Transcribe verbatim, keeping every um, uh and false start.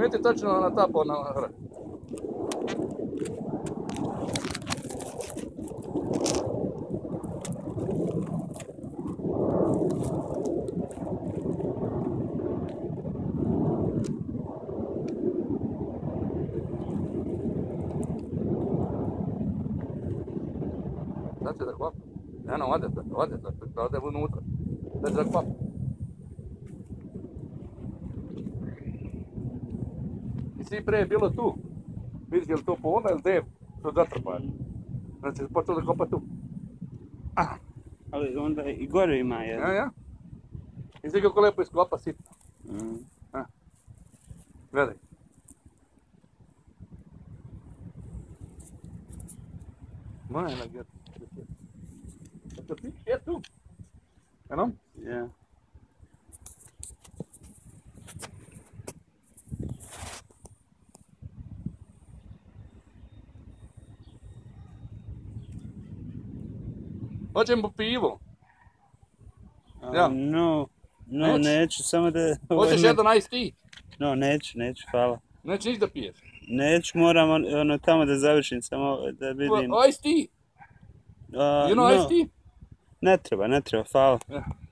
Vidite točno na tapo na hra. Sad će da kvapa. Eno, ode sad, ode sad, da ode unutra. Sad će da kvapa. I svi pre je bilo tu. Vidiš, je li to po onda ili gdje to zatrpaje? Znači, počeo da kopa tu. Ah. Ali onda i gore ima jedan. Ja, ja. I svi kako lepo iskopa sitno. Mm. Ah. Gledaj. Moja na gdje. Eto ti, je tu. Eno? Ja. Hoćemo po pivo. Uh, Ja. No, no, Neću? neću, samo da... Hoćeš jedan ice tea? No, neću, neću, hvala. Neće niš da piješ. Neću, moram on, ono tamo da završim, samo da vidim. Ice tea? Uh, You know no, ice tea? ne treba, ne treba, hvala. Ja.